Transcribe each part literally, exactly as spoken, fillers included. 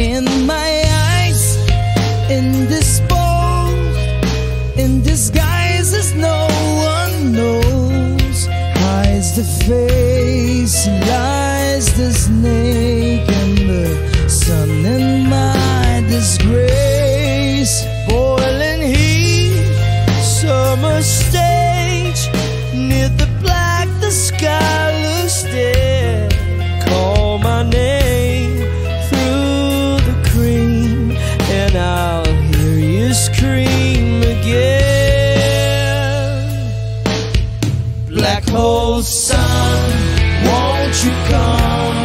in my eyes, in this bowl, in disguises no one knows, hides the face, lies the snake, and the sun in my disgrace. Boiling heat, summer stage, near the black, the sky looks dead. Call my name through the cream, and I'll hear you scream again. Black hole sun, won't you come,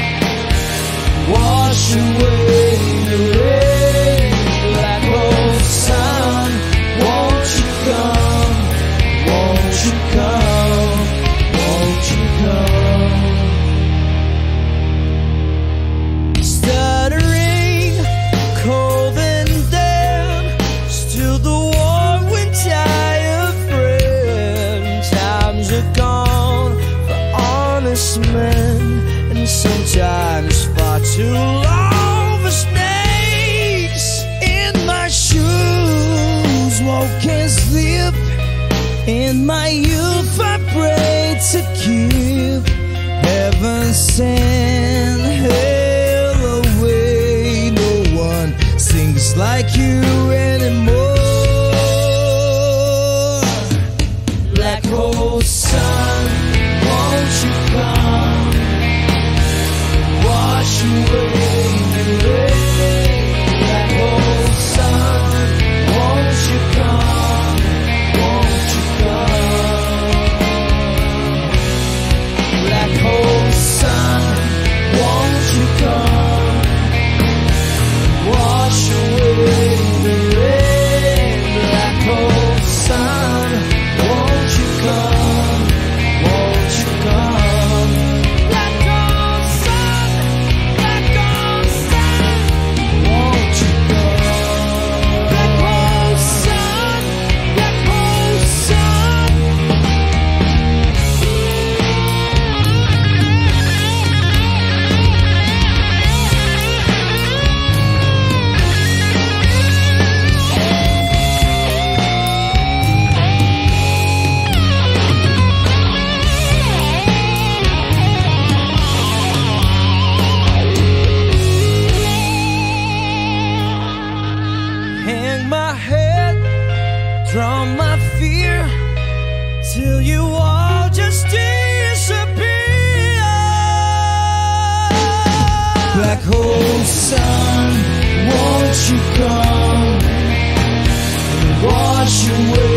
wash away the rain. Black hole sun, won't you come, won't you come, won't you come. Stuttering, cold and damp, still the warm wind tire friend. Times are gone for honest men, and sometimes far too long for snakes. In my shoes, walk and sleep. In my youth I pray to keep heaven sent hell away. No one sings like you anymore. Black hole sun, won't you come, wash away the rain. Black hole sun, won't you come, won't you come. Black hole sun, won't you come, wash away the rain. Black hole sun, won't you come, won't you come. Black hole sun, black hole sun, won't you come. Black hole sun, black hole sun. Hang my head, draw my fear, till you all just disappear. Black hole sun, won't you come and wash away